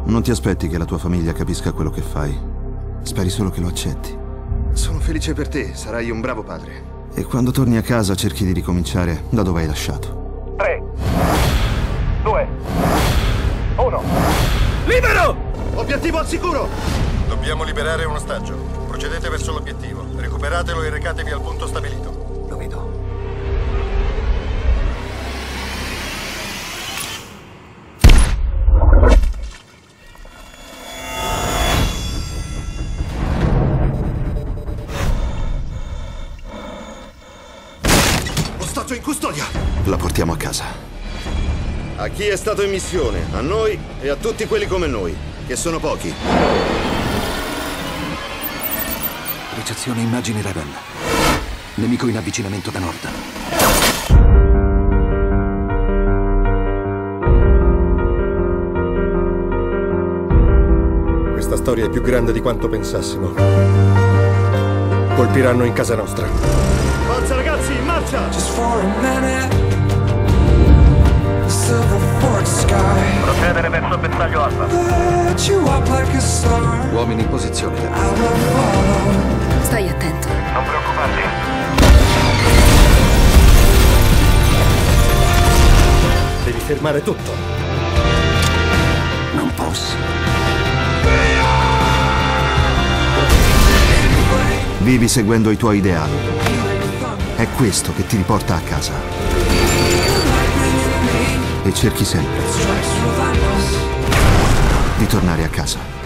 Non ti aspetti che la tua famiglia capisca quello che fai. Speri solo che lo accetti. Sono felice per te, sarai un bravo padre. E quando torni a casa cerchi di ricominciare da dove hai lasciato. 3, 2, 1. Libero! Obiettivo al sicuro! Dobbiamo liberare un ostaggio. Procedete verso l'obiettivo. Recuperatelo e recatevi al punto stabilito. Lo vedo. Ostaggio in custodia! La portiamo a casa. A chi è stato in missione, a noi e a tutti quelli come noi, che sono pochi. Ricezione immagini Rebel. Nemico in avvicinamento da nord. Questa storia è più grande di quanto pensassimo. Colpiranno in casa nostra. Forza ragazzi, in marcia! Just for a minute, the silver forked sky Procedere verso bersaglio alfa. lit you up like a star. Uomini in posizione. I will follow. Stai attento. Non preoccuparti. Devi fermare tutto. Non posso. Vivi seguendo i tuoi ideali. È questo che ti riporta a casa. E cerchi sempre Strikes relentless. di tornare a casa.